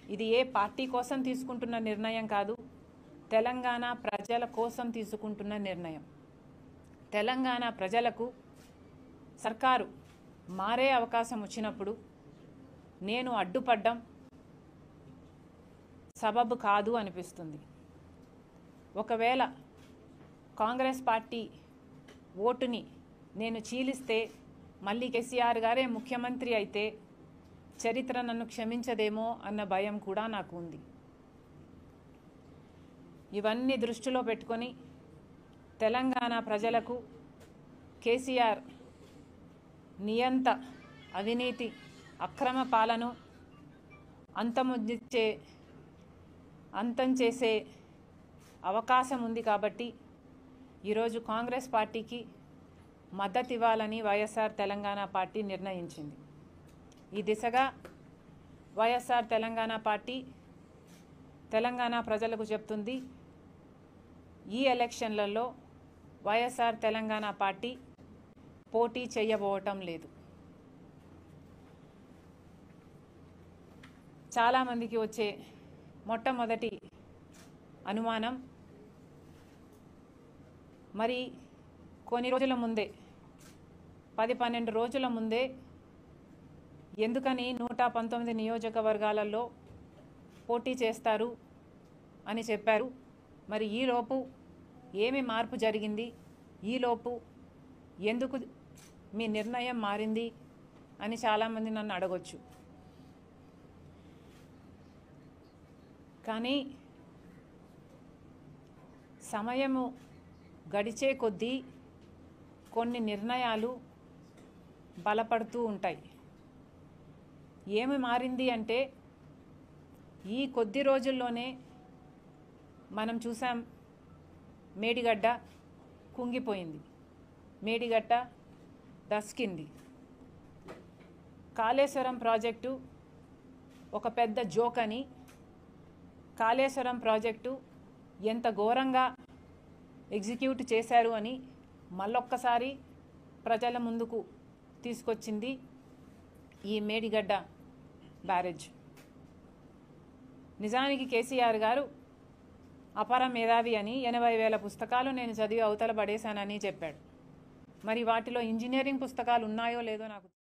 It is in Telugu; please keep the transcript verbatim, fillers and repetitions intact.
ఇది ఏ పార్టీ కోసం తీసుకుంటున్న నిర్ణయం కాదు, తెలంగాణ ప్రజల కోసం తీసుకుంటున్న నిర్ణయం. తెలంగాణ ప్రజలకు సర్కారు మారే అవకాశం వచ్చినప్పుడు నేను అడ్డుపడ్డం సబబు కాదు అనిపిస్తుంది. ఒకవేళ కాంగ్రెస్ పార్టీ ఓటుని నేను చీలిస్తే మళ్ళీ కేసీఆర్ గారే ముఖ్యమంత్రి అయితే చరిత్ర నన్ను క్షమించదేమో అన్న భయం కూడా నాకు ఉంది. ఇవన్నీ దృష్టిలో పెట్టుకొని తెలంగాణ ప్రజలకు కేసీఆర్ నియంత అవినీతి అక్రమ పాలన అంతమొందించే అంతం చేసే అవకాశం ఉంది కాబట్టి ఈరోజు కాంగ్రెస్ పార్టీకి మద్దతు ఇవ్వాలని వైఎస్ఆర్ తెలంగాణ పార్టీ నిర్ణయించింది. ఈ దిశగా వైఎస్ఆర్ తెలంగాణ పార్టీ తెలంగాణ ప్రజలకు చెప్తుంది, ఈ ఎలక్షన్లలో వైఎస్ఆర్ తెలంగాణ పార్టీ పోటీ చేయబోవటం లేదు. చాలామందికి వచ్చే మొట్టమొదటి అనుమానం, మరి కొన్ని రోజుల ముందే పది పన్నెండు రోజుల ముందే ఎందుకని నూట పంతొమ్మిది నియోజకవర్గాలలో పోటీ చేస్తారు అని చెప్పారు. మరి ఈలోపు ఏమి మార్పు జరిగింది, ఈలోపు ఎందుకు మీ నిర్ణయం మారింది అని చాలామంది నన్ను అడగొచ్చు. కానీ సమయము గడిచే కొద్దీ కొన్ని నిర్ణయాలు బలపడుతూ ఉంటాయి. ఏమి మారింది అంటే ఈ కొద్ది రోజుల్లోనే మనం చూసాం, మేడిగడ్డ కుంగిపోయింది, మేడిగడ్డ దస్కింది. కాళేశ్వరం ప్రాజెక్టు ఒక పెద్ద జోక్ అని, కాళేశ్వరం ప్రాజెక్టు ఎంత ఘోరంగా ఎగ్జిక్యూట్ చేశారు అని మళ్ళొక్కసారి ప్రజల ముందుకు తీసుకొచ్చింది ఈ మేడిగడ్డ బ్యారేజ్. నిజానికి కేసీఆర్ గారు అపర మేధావి అని ఎనభై వేల పుస్తకాలు నేను చదివి అవతల పడేశానని చెప్పాడు. మరి వాటిలో ఇంజనీరింగ్ పుస్తకాలు ఉన్నాయో లేదో నాకు